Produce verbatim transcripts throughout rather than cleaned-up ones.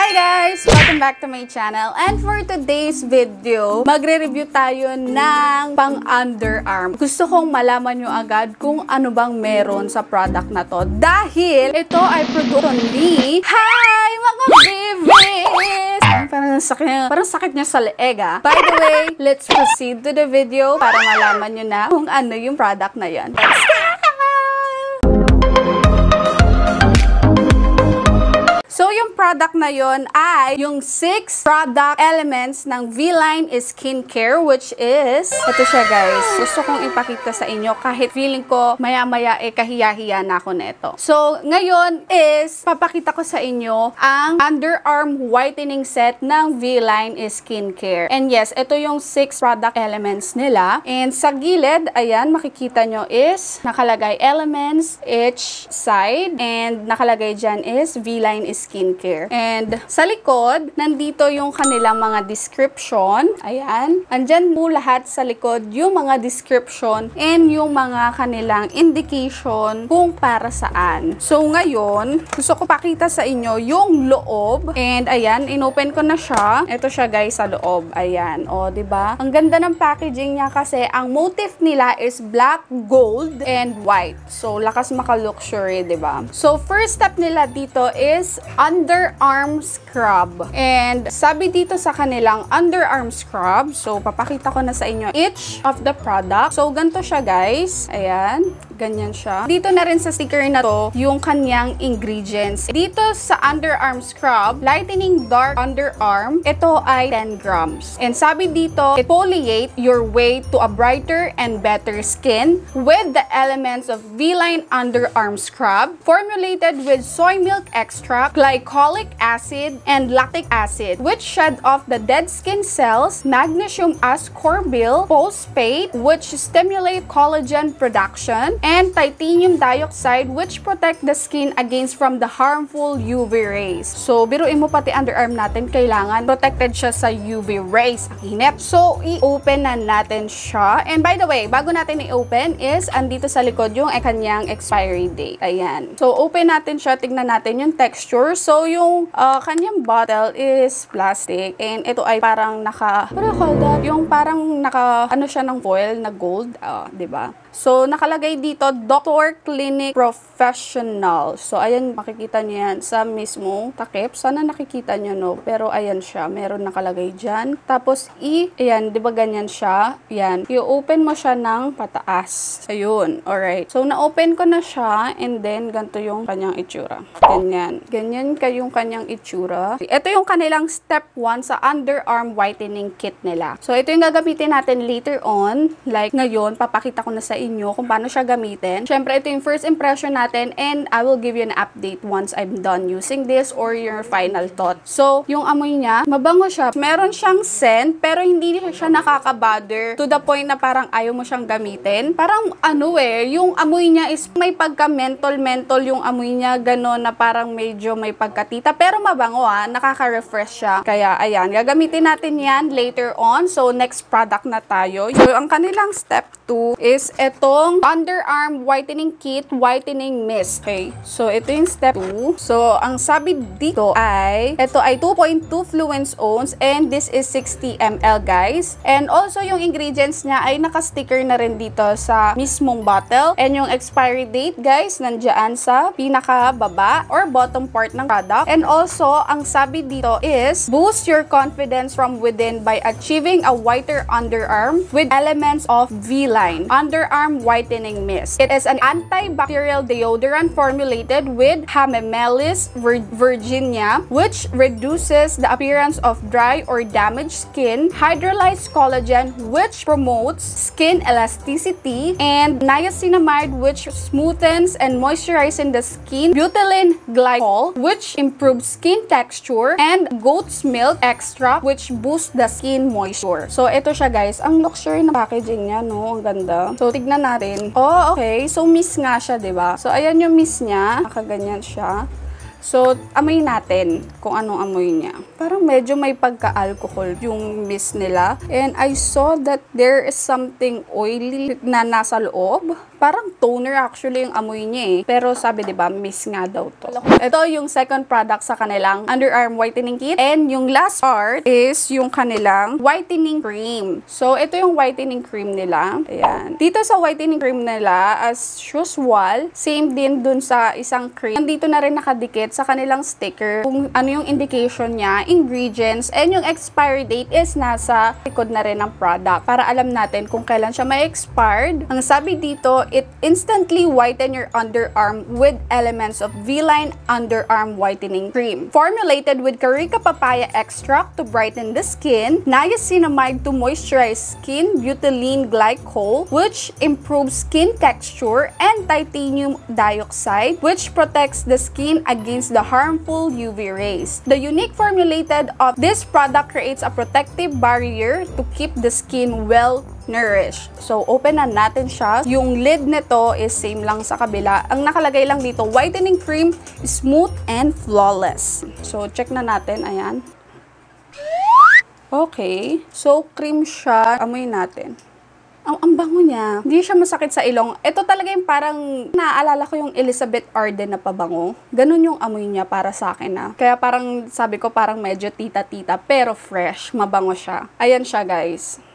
Hi guys! Welcome back to my channel. And for today's video, magre-review tayo ng pang-underarm. Gusto kong malaman nyo agad kung ano bang meron sa product na to. Dahil ito ay produkto ni... Hi mga babies! Parang sakit, niya, parang sakit niya sa leeg ah. By the way, let's proceed to the video para malaman nyo na kung ano yung product na yan. Let's go! So, yung product na yon ay yung six product elements ng V-Line Skincare, which is, ito siya guys. Gusto kong ipakita sa inyo kahit feeling ko maya-maya eh kahiya-hiya na ako neto. So, ngayon is, papakita ko sa inyo ang underarm whitening set ng V-Line Skincare. And yes, ito yung six product elements nila. And sa gilid, ayan, makikita nyo is, nakalagay elements each side. And nakalagay dyan is V-Line Skincare. And sa likod, nandito yung kanilang mga description. Ayan. Andyan mo lahat sa likod yung mga description and yung mga kanilang indication kung para saan. So ngayon, gusto ko pakita sa inyo yung loob. And ayan, inopen ko na siya. Ito siya guys sa loob. Ayan. O, diba? Ang ganda ng packaging niya kasi ang motif nila is black, gold, and white. So, lakas maka-luxury, diba? So, first step nila dito is underarm scrub. And sabi dito sa kanilang underarm scrub, so papakita ko na sa inyo each of the product. So ganito siya guys. Ayan. Ganyan siya. Dito na rin sa sticker na to, yung kanyang ingredients. Dito sa underarm scrub, lightening dark underarm, ito ay ten grams. And sabi dito, exfoliate your way to a brighter and better skin with the elements of V-Line underarm scrub, formulated with soy milk extract, glycolic acid, and lactic acid, which shed off the dead skin cells, magnesium ascorbyl phosphate, which stimulate collagen production, and titanium dioxide, which protect the skin against from the harmful U V rays. So, biruin mo pati underarm natin, kailangan protected siya sa U V rays. Ang init. So, i-open na natin siya. And by the way, bago natin i-open is, andito sa likod yung kanyang expiry date. Ayan. So, open natin siya. Tignan natin yung texture. So, yung uh, kanyang bottle is plastic. And ito ay parang naka, what do you call that? Yung parang naka, ano siya ng foil na gold. Uh, diba? So, nakalagay dito, Doctor Clinic Professional. So, ayan, makikita niyo yan sa mismong takip. Sana nakikita niyo, no? Pero, ayan siya. Meron nakalagay dyan. Tapos, i, ayan, di ba ganyan siya? Ayan. I-open mo siya ng pataas. Ayun. Alright. So, na-open ko na siya. And then, ganito yung kanyang itsura. Ganyan. Ganyan kayong kanyang itsura. Ito yung kanilang step one sa underarm whitening kit nila. So, ito yung gagamitin natin later on. Like, ngayon, papakita ko na sa inyo kung paano siya gamitin. Syempre, ito yung first impression natin and I will give you an update once I'm done using this or your final thought. So, yung amoy niya, mabango siya. Meron siyang scent, pero hindi siya nakaka-bother to the point na parang ayaw mo siyang gamitin. Parang ano eh, yung amoy niya is may pagka-mentol-mentol yung amoy niya, gano'n na parang medyo may pagkatita. Pero mabango ah, nakaka-refresh siya. Kaya, ayan, gagamitin natin yan later on. So, next product na tayo. So, ang kanilang step two is itong underarm whitening kit, whitening mist. Okay. So, ito yung step two. So, ang sabi dito ay, ito ay two point two fluence ounce and this is sixty milliliters, guys. And also, yung ingredients niya ay naka-sticker na rin dito sa mismong bottle. And yung expiry date, guys, nandiyan sa pinaka-baba or bottom part ng product. And also, ang sabi dito is, boost your confidence from within by achieving a whiter underarm with elements of V-Line underarm whitening mist. It is an antibacterial deodorant formulated with Hamamelis virginia, which reduces the appearance of dry or damaged skin, hydrolyzed collagen, which promotes skin elasticity, and niacinamide, which smoothens and moisturizes the skin, butylene glycol, which improves skin texture, and goat's milk extract, which boosts the skin moisture. So, ito siya guys. Ang luxury na packaging niya, no? Ang ganda. So, tignan natin. Oh, okay. So, mist nga siya, diba? So, ayan yung mist niya. Nakaganyan siya. So, amoy natin kung anong amoy niya. Parang medyo may pagka-alcohol yung mist nila. And I saw that there is something oily na nasa loob. Parang toner actually yung amoy niya eh. Pero sabi, di ba, miss nga daw to. Ito yung second product sa kanilang underarm whitening kit. And yung last part is yung kanilang whitening cream. So, ito yung whitening cream nila. Ayan. Dito sa whitening cream nila, as usual, same din dun sa isang cream. Nandito na rin nakadikit sa kanilang sticker kung ano yung indication niya, ingredients, and yung expiry date is nasa likod na rin ng product para alam natin kung kailan siya may expired. Ang sabi dito, it instantly whiten your underarm with elements of V-Line Underarm Whitening Cream. Formulated with Carica papaya extract to brighten the skin, niacinamide to moisturize skin, butylene glycol, which improves skin texture, and titanium dioxide, which protects the skin against the harmful U V rays. The unique formulated of this product creates a protective barrier to keep the skin well nourished. So, open na natin siya. Yung lid nito is same lang sa kabila. Ang nakalagay lang dito, whitening cream, smooth and flawless. So, check na natin. Ayan. Okay. So, cream siya. Amoy natin. Ang, ang bango niya. Hindi siya masakit sa ilong. Ito talaga yung parang, naaalala ko yung Elizabeth Arden na pabango. Ganun yung amoy niya para sa akin na. Kaya parang, sabi ko parang medyo tita-tita, pero fresh. Mabango siya. Ayan siya, guys.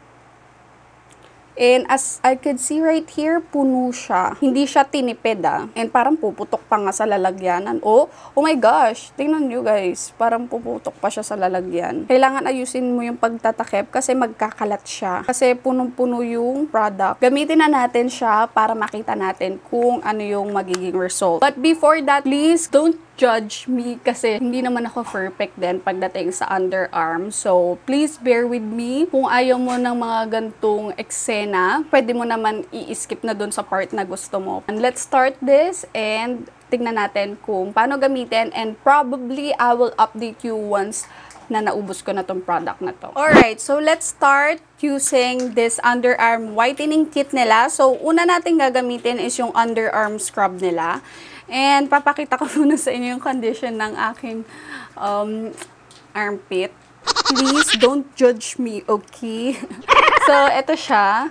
And as I could see right here, puno siya. Hindi siya tinipid ah. And parang puputok pa nga sa lalagyanan. Oh, oh my gosh. Tingnan nyo guys. Parang puputok pa siya sa lalagyan. Kailangan ayusin mo yung pagtatakip kasi magkakalat siya. Kasi punong-puno yung product. Gamitin na natin siya para makita natin kung ano yung magiging result. But before that, please don't judge me kasi hindi naman ako perfect din pagdating sa underarm. So, please bear with me. Kung ayaw mo ng mga gantong eksena, pwede mo naman i-skip na dun sa part na gusto mo. And let's start this and tignan natin kung paano gamitin and probably I will update you once na naubos ko na tong product na to. Alright, so let's start using this underarm whitening kit nila. So, una natin gagamitin is yung underarm scrub nila. And papakita ko muna sa inyo yung condition ng aking um, armpit. Please don't judge me, okay? So, eto siya.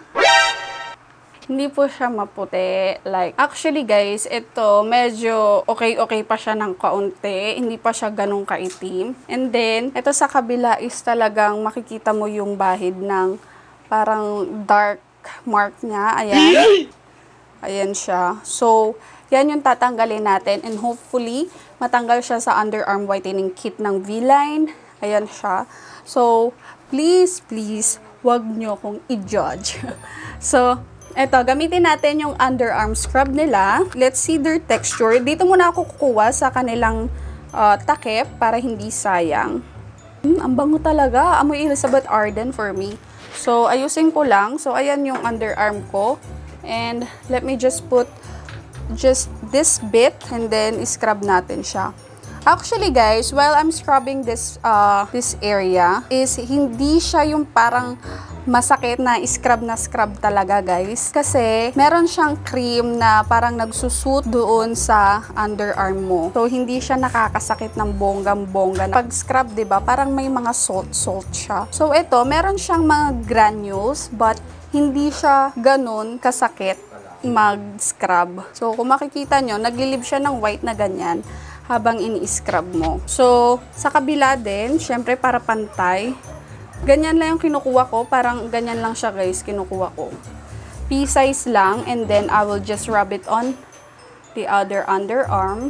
Hindi po siya maputi. Like, actually guys, ito medyo okay-okay pa siya ng kaunti. Hindi pa siya ganun kaitim. And then, ito sa kabila is talagang makikita mo yung bahid ng parang dark mark niya. Ayan. Ayan siya. So, yan yung tatanggalin natin and hopefully matanggal siya sa underarm whitening kit ng V-Line. Ayan siya. So, please, please, wag nyo kong i-judge. So, eto, gamitin natin yung underarm scrub nila. Let's see their texture. Dito muna ako kukuha sa kanilang uh, takip para hindi sayang. Hmm, ang bango talaga. Amoy Elizabeth Arden for me. So, ayusin ko lang. So, ayan yung underarm ko. And let me just put just this bit and then scrub natin siya. Actually guys, while I'm scrubbing this uh, this area is hindi siya yung parang masakit na scrub na scrub talaga guys. Kasi meron siyang cream na parang nagsusut doon sa underarm mo. So hindi siya nakakasakit ng bonggang-bongga. Pag scrub, 'di ba? Parang may mga salt-salt siya. So ito, meron siyang mga granules but hindi siya ganun kasakit mag-scrub. So, kung makikita nyo, naglilib siya ng white na ganyan habang ini-scrub mo. So, sa kabila din, syempre para pantay, ganyan lang yung kinukuha ko. Parang ganyan lang siya guys, kinukuha ko. P-size lang and then I will just rub it on the other underarm.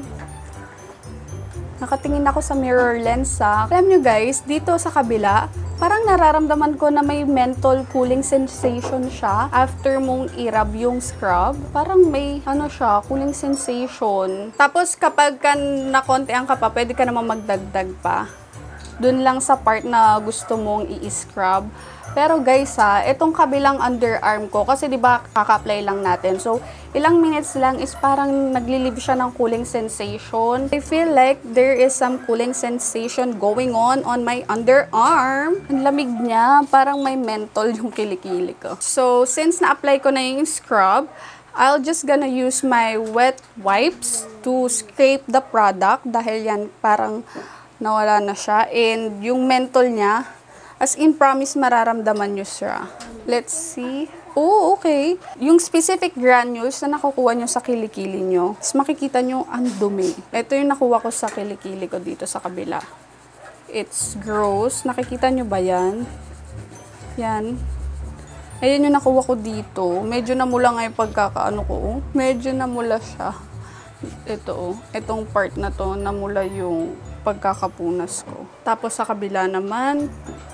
Nakatingin ako sa mirror lens ha. Alam nyo guys, dito sa kabila, parang nararamdaman ko na may menthol cooling sensation siya after mong i-rub yung scrub. Parang may ano siya, cooling sensation. Tapos kapag ka nakontian ka pa, pwede ka naman magdagdag pa. Dun lang sa part na gusto mong i-scrub. Pero guys ha, itong kabilang underarm ko, kasi di ba kaka-apply lang natin. So, ilang minutes lang is parang naglilib siya ng cooling sensation. I feel like there is some cooling sensation going on on my underarm. Ang lamig niya, parang may menthol yung kilikili ko. So, since na-apply ko na yung scrub, I'll just gonna use my wet wipes to scrape the product dahil yan parang nawala na siya. And yung menthol niya, as in promise, mararamdaman nyo siya. Let's see. Oh, okay. Yung specific granules na nakukuha nyo sa kilikili nyo, mas makikita nyo ang dumi. Ito yung nakuha ko sa kilikili ko dito sa kabila. It's gross. Nakikita nyo ba yan? Yan. Ayan yung nakuha ko dito. Medyo namula nga yung pagkakaano ko. Oh. Medyo namula siya. Ito oh. Itong part na to, namula yung pagkakapunas ko. Tapos sa kabila naman,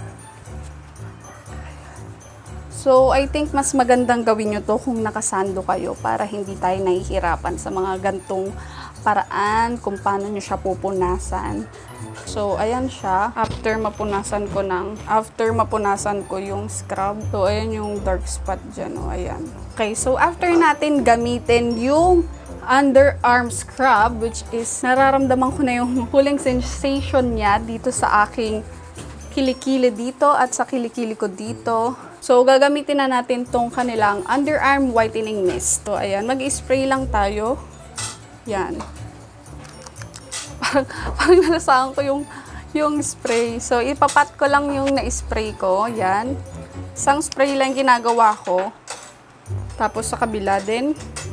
so, I think mas magandang gawin nyo to kung nakasando kayo para hindi tayo nahihirapan sa mga gantong paraan kung paano nyo siya pupunasan. So, ayan siya. After mapunasan ko ng, after mapunasan ko yung scrub. So, ayan yung dark spot dyan. O, ayan. Okay, so after natin gamitin yung underarm scrub, which is nararamdaman ko na yung cooling sensation niya dito sa aking kilikili dito at sa kilikili ko dito. So, gagamitin na natin tong kanilang underarm whitening mist. So, ayan, mag-spray lang tayo. Yan. Parang, parang nalasahan ko yung, yung spray. So, ipapat ko lang yung na-spray ko. Yan. Isang spray lang ginagawa ko. Tapos, sa kabila din.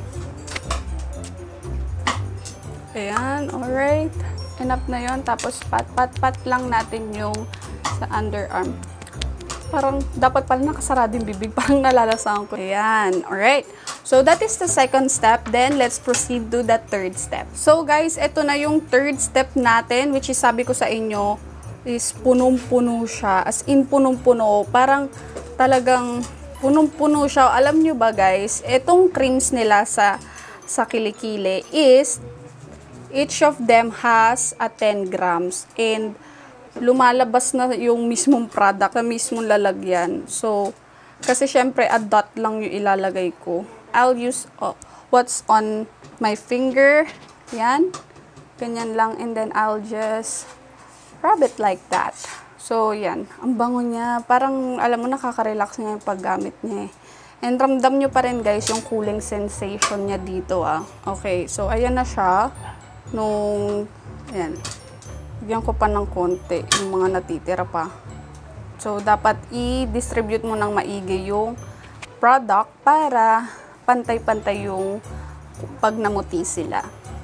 Ayan, alright. Enough na yon. Tapos, pat-pat-pat lang natin yung sa underarm. Parang dapat pala nakasarado yung bibig. Parang nalalasahan ko. Ayan. Alright. So, that is the second step. Then, let's proceed to the third step. So, guys, ito na yung third step natin, which is sabi ko sa inyo, is punong-puno siya. As in, punong-puno. Parang talagang punong-puno siya. Alam nyo ba, guys, itong creams nila sa, sa kilikili is, each of them has a ten grams. And, lumalabas na yung mismong product, na mismong lalagyan. So, kasi syempre, a dot lang yung ilalagay ko. I'll use oh, what's on my finger. Yan. Ganyan lang. And then, I'll just rub it like that. So, yan. Ang bango niya. Parang, alam mo, nakaka-relax niya yung paggamit niya. And ramdam nyo pa rin, guys, yung cooling sensation niya dito, ah. Okay. So, ayan na siya. Nung, ayan. Bigyan ko pa ng konti, yung mga natitira pa. So, dapat i-distribute mo ng maigi yung product para pantay-pantay yung pag namuti sila.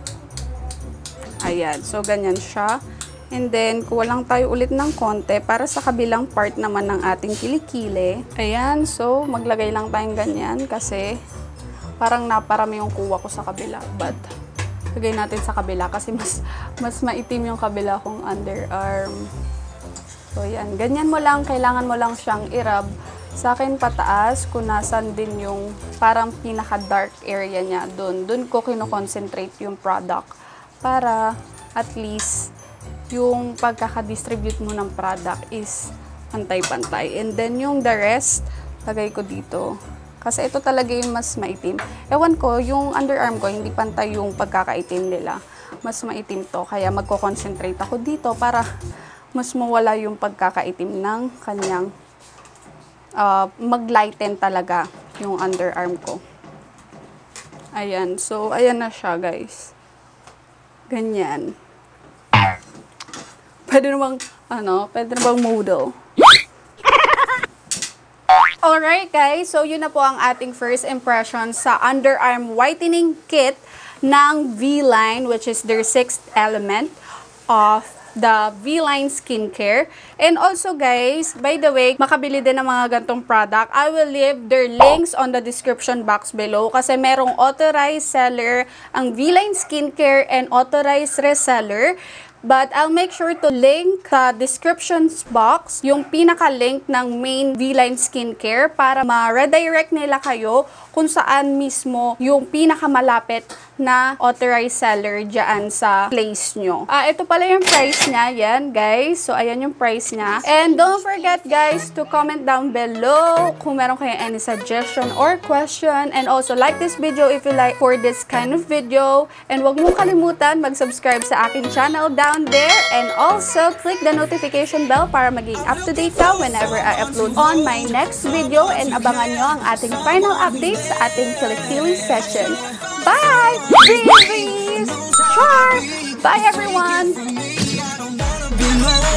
Ayan. So, ganyan siya. And then, kuha lang tayo ulit ng konti para sa kabilang part naman ng ating kilikili. Ayan. So, maglagay lang tayong ganyan kasi parang naparami yung kuha ko sa kabila. But, lagay natin sa kabila kasi mas mas maitim yung kabila kong underarm. So, yan. Ganyan mo lang. Kailangan mo lang siyang i-rub. Sa akin pataas, kung nasan din yung parang pinaka-dark area niya. Doon. Doon ko kino-concentrate yung product para at least yung pagkaka-distribute mo ng product is pantay-pantay. And then, yung the rest, lagay ko dito. Kasi ito talaga yung mas maitim. Ewan ko, yung underarm ko, hindi pantay yung pagkakaitim nila. Mas maitim to. Kaya magko-concentrate ako dito para mas mawala yung pagkakaitim ng kanyang uh, mag-lighten talaga yung underarm ko. Ayan. So, ayan na siya, guys. Ganyan. Pwede namang, ano, pwede namang model. Alright guys, so yun na po ang ating first impression sa underarm whitening kit ng V-Line, which is their sixth element of the V-Line Skincare. And also guys, by the way, makabili din ng mga gantong product. I will leave their links on the description box below kasi merong authorized seller ang V-Line Skincare and authorized reseller. But I'll make sure to link sa descriptions box yung pinaka-link ng main V-Line Skincare para ma-redirect nila kayo kung saan mismo yung pinakamalapit na authorized seller dyan sa place nyo. Ah, ito pala yung price niya. Yan, guys. So, ayan yung price niya. And don't forget, guys, to comment down below kung meron kayong any suggestion or question. And also, like this video if you like for this kind of video. And huwag mong kalimutan mag-subscribe sa aking channel down there. And also, click the notification bell para maging up-to-date ka whenever I upload on my next video. And abangan nyo ang ating final update sa ating kilikili session. Bye! Babies! Char! Bye, everyone!